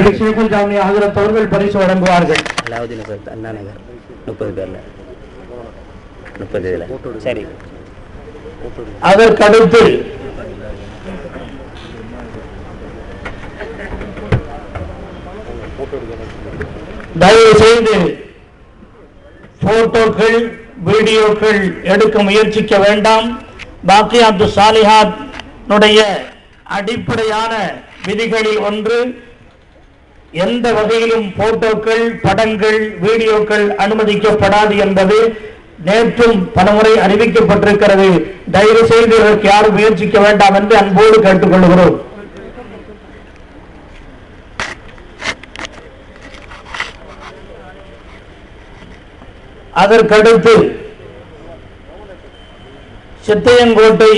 அவர்கள் ஷேகுல் ஜாமி ஹஜ்ரத் அவர்கள் பரிசு வழங்குவார்கள். அலாவுதீன் நகர் அண்ணா நகர் 30 பேர்ல 30 இதுல சரி. அதற்கடுத்து தயவு செய்து போட்டோக்கள் வீடியோக்கள் எடுக்க முயற்சிக்க வேண்டாம். பாக்கியாத்து சாலிஹாத் அடிப்படையான விதிகளில் ஒன்று, எந்த வகையிலும் போட்டோக்கள் படங்கள் வீடியோக்கள் அனுமதிக்கப்படாது என்பது நேற்றும் பலமுறை அறிவிக்கப்பட்டிருக்கிறது. தயவு செய்து இதற்கு யாரும் முயற்சிக்க வேண்டாம் என்று அன்போடு கேட்டுக்கொள்கிறோம். அதற்கடுத்து சித்தையங்கோட்டை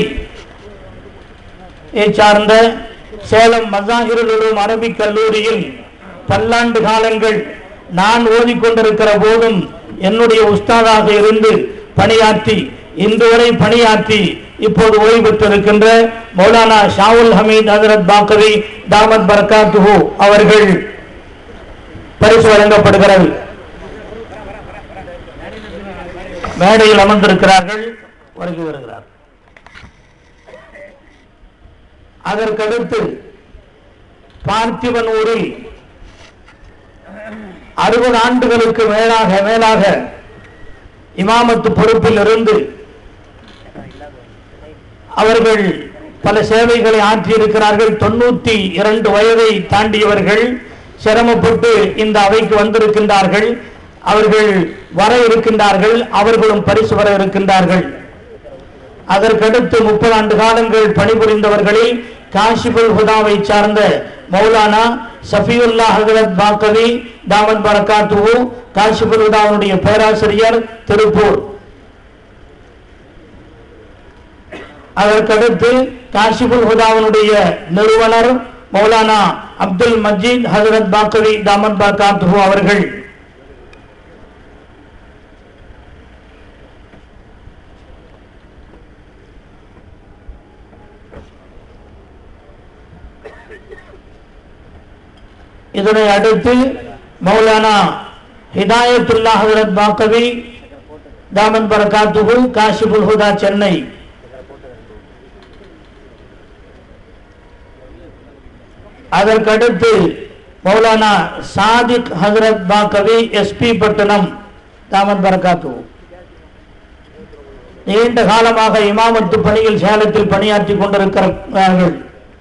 சார்ந்த சேலம் மஸாஹிருல் உலூம் அரபிக் கல்லூரியில் பல்லாண்டு காலங்கள் நான் ஓதிக்கொண்டிருக்கிற போதும் என்னுடைய உஸ்தாதாக இருந்து பணியாற்றி இன்று வரை பணியாற்றி இப்போது ஓய்வு பெற்றிருக்கின்ற மௌலானா ஷாவுல் ஹமீத் ஹஜ்ரத் பாக்கவி தாமத் பரக்காத்துஹு அவர்கள் பரிசு வழங்கப்படுகிறது. மேடையில் அமர்ந்திருக்கிறார்கள், வருகை வருகிறார். அதற்கடுத்து பார்த்திபனூரில் 60 ஆண்டுகளுக்கு மேலாக இமாமத்து பொறுப்பில் இருந்து அவர்கள் பல சேவைகளை ஆற்றியிருக்கிறார்கள். 92 வயதை தாண்டியவர்கள் சிரமப்பட்டு இந்த அவைக்கு வந்திருக்கின்றார்கள். அவர்கள் வர இருக்கின்றார்கள், அவர்களும் பரிசு வர இருக்கின்றார்கள். அதற்கடுத்து 30 ஆண்டு காலங்கள் பணிபுரிந்தவர்களில் காஷிபுல் ஹுதாவை சார்ந்த மௌலானா ஷஃபியுல்லா ஹஜ்ரத் பாக்கவி தாமத் பரக்காத்துஹு காஷிபுல் ஹுதாவுடைய பேராசிரியர் திருப்பூர். அதற்கடுத்து காஷிபுல் ஹுதாவுடைய நிறுவனர் மௌலானா அப்துல் மஜீத் ஹஜ்ரத் பாக்கவி தாமத் பரக்காத்துஹு அவர்கள். இதனை அடுத்து மௌலானா ஹிதாயத்துல்லா ஹஜ்ரத் பாக்கவி தாமத் பரக்காத்துஹு காஷிபுல் ஹுதா சென்னை. அதற்கடுத்து மௌலானா சாதிக் ஹஜ்ரத் பாக்கவி எஸ்பி பட்டணம் தாமத் பரக்காத்துஹு. நீண்ட காலமாக இமாமத்து பணியில் சேலத்தில் பணியாற்றி கொண்டிருக்கிறார்கள்.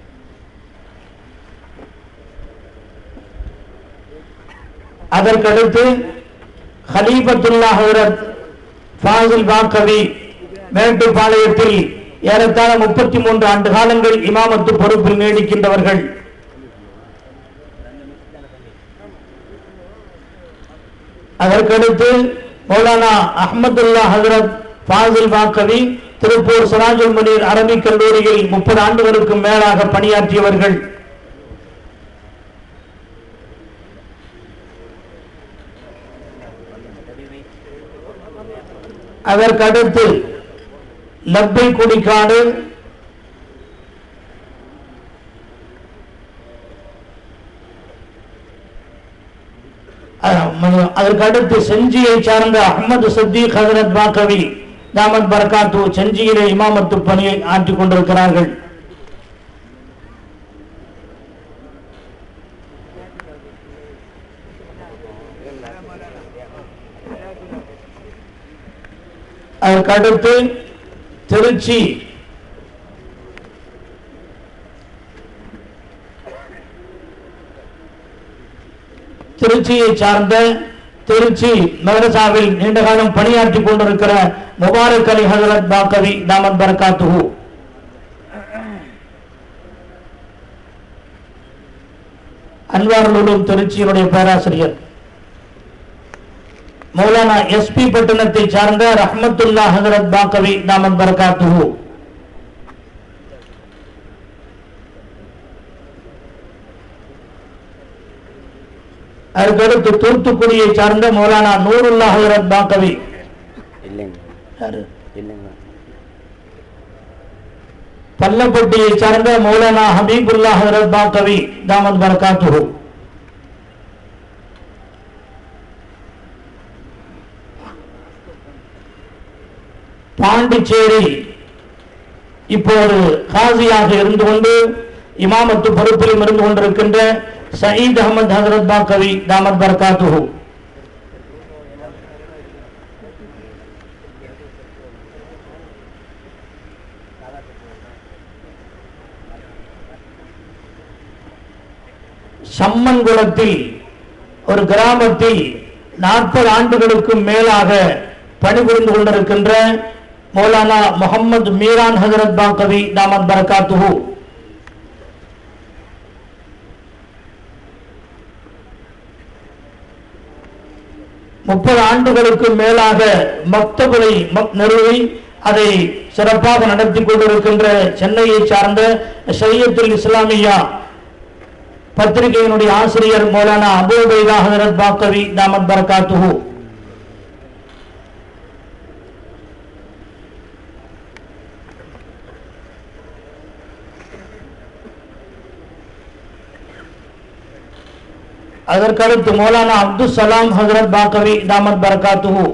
அதற்கடுத்து ஹலீபத்துல்லா ஹஜ்ரத் ஃபாசில் பாக்கவி மேட்டுப்பாளையத்தில் ஏறத்தாழ 33 ஆண்டு காலங்கள் இமாமத்து பொறுப்பில் நீடிக்கின்றவர்கள். அதற்கடுத்து மௌலானா அஹ்மதுல்லா ஹஜ்ரத் ஃபாசில் பாக்கவி திருப்பூர் சிராஜுல் முனீர் அரபிக் கல்லூரியில் 30 ஆண்டுகளுக்கு மேலாக பணியாற்றியவர்கள். அதற்கடுத்து லப்பை குடிக்காடு அதற்கடுத்து செஞ்சியை சார்ந்த அஹ்மது சத்தீக் ஹஜ்ரத் பாக்கவி தாமத் பரக்காத்துஹு செஞ்சியிலே இமாமத்து பணியை ஆற்றிக் கொண்டிருக்கிறார்கள். அதற்கடுத்து திருச்சியை சார்ந்த திருச்சி மதரசாவில் நீண்டகாலம் பணியாற்றிக் கொண்டிருக்கிற முபாரக் அலி ஹஜ்ரத் பாக்கவி தாமத் பரக்காத்துஹு. அன்வாருல் உலூம் திருச்சியினுடைய பேராசிரியர். மௌலானா எஸ்பி பட்டணத்தை சார்ந்த ரஹ்மத்துல்லா ஹஜ்ரத் பாக்கவி தாமத் பரக்காத்துஹு. அதுக்கடுத்து தூத்துக்குடியை சார்ந்த மௌலானா நூருல்லா ஹஜ்ரத் பாக்கவி. பல்லப்பட்டியை சார்ந்த மௌலானா ஹபீபுல்லா ஹஜ்ரத் பாக்கவி தாமத் பரக்காத்துஹு. பாண்டிச்சேரி இப்போது காசியாக இருந்து கொண்டு இமாமத்து பொறுப்பிலும் இருந்து கொண்டிருக்கின்ற சயீத் அஹமத் ஹஜரத் பாக்கவி தாமத் பரகாத்துஹு. சம்மன்குளத்தில் ஒரு கிராமத்தில் 40 ஆண்டுகளுக்கு மேலாக பணிபுரிந்து கொண்டிருக்கின்ற மௌலானா முகமது மீரான் ஹஜரத் பாக்கவி தாமத் பரகாத்துஹு. முப்பது ஆண்டுகளுக்கு மேலாக மக்தபுலை நிறுவி அதை சிறப்பாக நடத்தி கொண்டிருக்கின்ற சென்னையை சார்ந்த ஷரியத்துல் இஸ்லாமியா பத்திரிகையினுடைய ஆசிரியர் மௌலானா அபூ உபைதா ஹஜரத் பாக்கவி தாமத் பரகாத்துஹு. அதற்கடுத்து மௌலானா அப்துல் சலாம் ஹஜரத் பாக்கவி தாமத் பரகாத்துஹு.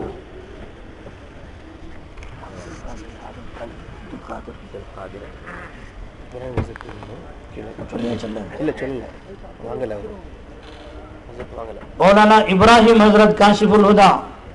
மௌலானா இப்ராஹிம் ஹஜரத் காஷிபுல் ஹுதா.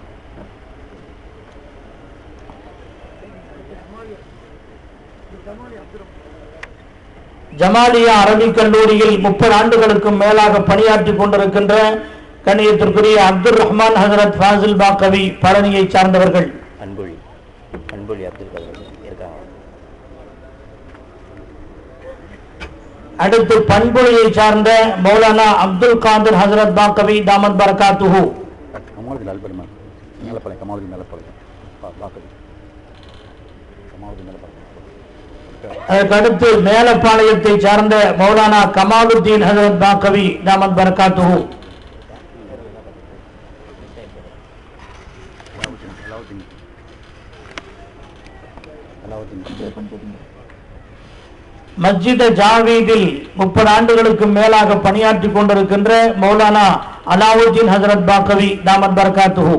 ஜமாலியா அரபிக் கல்லூரியில் 30 ஆண்டுகளுக்கு மேலாக பணியாற்றிக் கொண்டிருக்கின்ற கண்ணியத்திற்குரிய அப்துல் ரஹ்மான் ஹஜரத் ஃபாசில் பாக்கவி பழனியை சார்ந்தவர்கள். அடுத்து பண்புழையை சார்ந்த மௌலானா அப்துல் காதிர் ஹஜரத் பாக்கவி தாமத் பரகாத்துஹு. அதற்கடுத்து மேலப்பாளையத்தை சார்ந்த மௌலானா கமாலுத்தீன் ஹஜரத் பாக்கவி தாமத் பரகாத்துஹு. மஸ்ஜித் ஜாவீதில் 30 ஆண்டுகளுக்கு மேலாக பணியாற்றிக் கொண்டிருக்கின்ற மௌலானா அலாவுத்தீன் ஹஜரத் பாக்கவி தாமத் பரகாத்துஹு.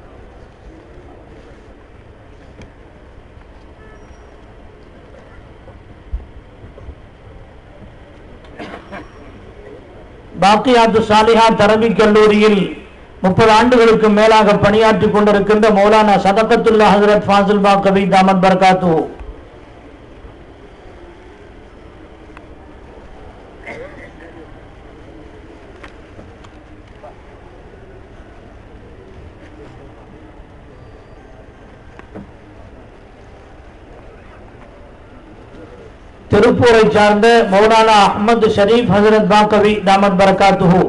பாக்கியாத்து சாலிஹாத் அரபிக் கல்லூரியில் 30 ஆண்டுகளுக்கு மேலாக பணியாற்றிக் கொண்டிருக்கின்ற மௌலானா சதகத்துல்லா ஹஜரத் ஃபாசில் பாக்கவி தாமத் பரகாத்துஹு. திருப்பூரை சார்ந்த மௌலானா அஹ்மது ஷரீப் ஹஜரத் பாக்கவி தாமத் பரகாத்துஹு.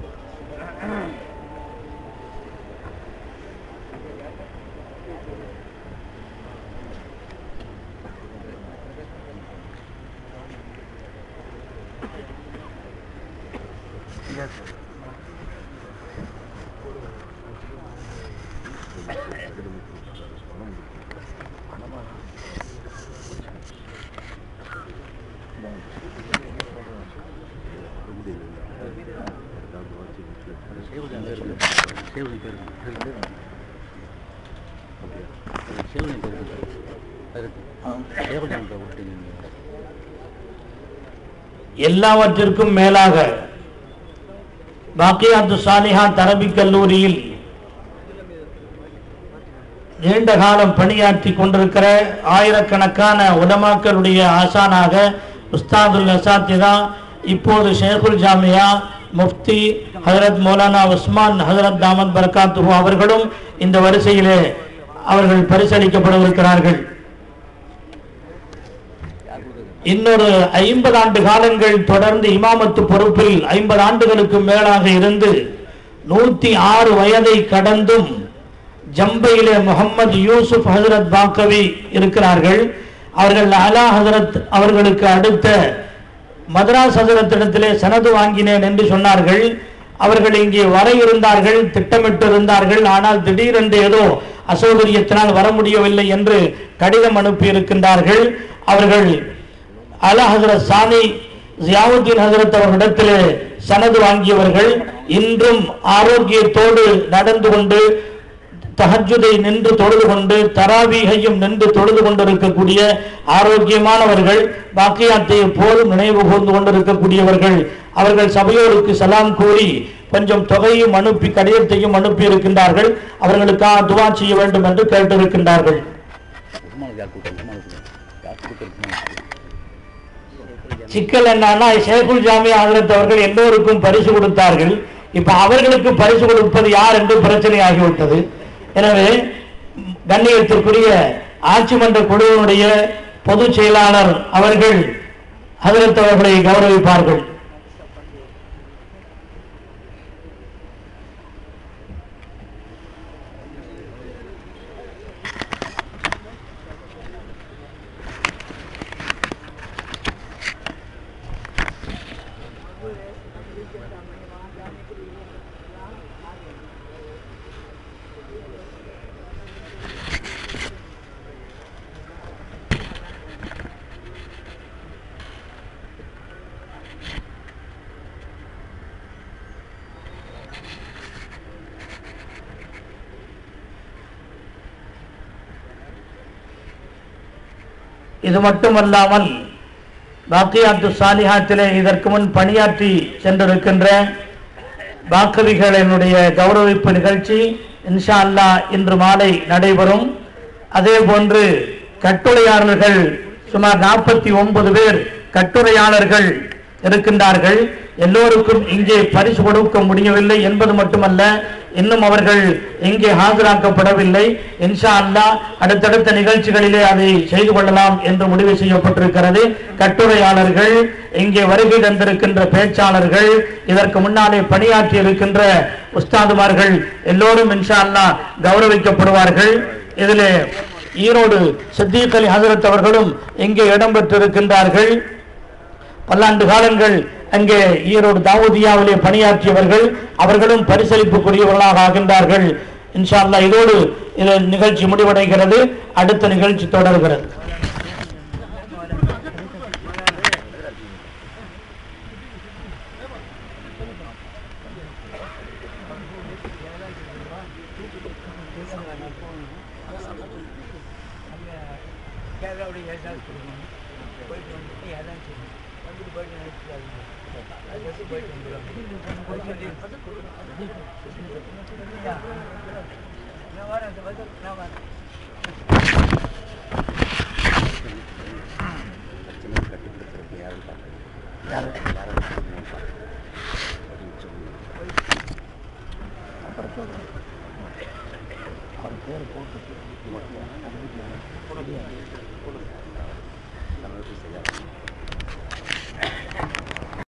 எல்லாவற்றிற்கும் மேலாக பாக்கியாத்து சாலிஹாத் அரபிக் கல்லூரியில் நீண்ட காலம் பணியாற்றி கொண்டிருக்கிற ஆயிரக்கணக்கான உலமாக்களுடைய ஆசானாக உஸ்தாதுல் அசாத்திதா, இப்போது ஷேகுல் ஜாமியா முஃப்தி ஹஜரத் மௌலானா உஸ்மான் ஹஜரத் தாமத் பரகாத்துஹு அவர்களும் இந்த வரிசையிலே அவர்கள் பரிசளிக்கப்படவிருக்கிறார்கள். இன்னொரு 50 ஆண்டு காலங்கள் தொடர்ந்து இமாமத்து பொறுப்பில் 50 ஆண்டுகளுக்கு மேலாக இருந்து 106 வயதை கடந்தும் ஜம்பையிலே முகமது யூசுப் ஹஜரத் பாக்கவி இருக்கிறார்கள். அவர்கள் அலா ஹஜரத் அவர்களுக்கு அடுத்த மதராஸ் ஹஜரத்திடத்திலே சனது வாங்கினேன் என்று சொன்னார்கள். அவர்கள் இங்கே வர இருந்தார்கள், திட்டமிட்டு இருந்தார்கள். ஆனால் திடீரென்று ஏதோ அசௌகரியத்தினால் வர முடியவில்லை என்று கடிதம் அனுப்பி இருக்கின்றார்கள். அவர்கள் அலா ஹஜரத் சானி ஜியாவுத்தீன் ஹஜரத் அவர்களிடத்திலே சனது வாங்கியவர்கள் இன்றும் ஆரோக்கியத்தோடு நடந்து கொண்டு தஹஜ்ஜுதை நின்று தொழுது கொண்டு தராவீகையும் நின்று தொழுது கொண்டிருக்கக்கூடிய ஆரோக்கியமானவர்கள், பாக்கியாத்தை எப்போதும் நினைவு கூர்ந்து கொண்டிருக்கக்கூடியவர்கள், அவர்கள் சபையோருக்கு சலாம் கூறி கொஞ்சம் தொகையும் அனுப்பி கடிதத்தையும் அனுப்பி இருக்கின்றார்கள். அவர்களுக்காக துவா செய்ய வேண்டும் என்று கேட்டிருக்கின்றார்கள். சிக்கல் என்னன்னா, ஷேகுல் ஜாமி ஹஜ்ரத் அவர்கள் எல்லோருக்கும் பரிசு கொடுத்தார்கள். இப்ப அவர்களுக்கு பரிசு கொடுப்பது யார் என்று பிரச்சனை ஆகிவிட்டது. எனவே கண்ணியத்திற்குரிய ஆட்சி மன்ற குழுவினுடைய பொதுச் செயலாளர் அவர்கள் ஹஜ்ரத் அவர்களை கௌரவிப்பார்கள். இது மட்டுமல்லாமல் பாக்கியாத்து சாலிஹாத்திலே இதற்கு முன் பணியாற்றி சென்றிருக்கின்ற பாக்கவிகளினுடைய கௌரவிப்பு நிகழ்ச்சி இன்ஷா அல்லாஹ் இன்று மாலை நடைபெறும். அதே போன்று கட்டுரையாளர்கள் சுமார் 49 பேர் கட்டுரையாளர்கள் இருக்கின்றார்கள். எல்லோருக்கும் இங்கே பரிசு கொடுக்க முடியவில்லை என்பது மட்டுமல்ல, இன்னும் அவர்கள் இங்கே ஆஜராக்கப்படவில்லை. இன்ஷா அல்லாஹ் அடுத்தடுத்த நிகழ்ச்சிகளிலே அதை செய்து கொள்ளலாம் என்று முடிவு செய்யப்பட்டிருக்கிறது. கட்டுரையாளர்கள், இங்கே வருகை தந்திருக்கின்ற பேச்சாளர்கள், இதற்கு முன்னாலே பணியாற்றி இருக்கின்ற உஸ்தாதுமார்கள் எல்லோரும் இன்ஷா அல்லாஹ் கௌரவிக்கப்படுவார்கள். இதிலே ஈரோடு சித்திக் அலி ஹஜ்ரத் அவர்களும் இங்கே இடம்பெற்றிருக்கின்றார்கள். பல்லாண்டு காலங்கள் அங்கே ஈரோடு தாவூதியாவிலே பணியாற்றியவர்கள், அவர்களும் பரிசளிப்புக்குரியவர்களாக ஆகின்றார்கள். இன்ஷா அல்லாஹ் இதோடு இந்த நிகழ்ச்சி முடிவடைகிறது. அடுத்த நிகழ்ச்சி தொடர்கிறது. அவர் பேர் போட்டு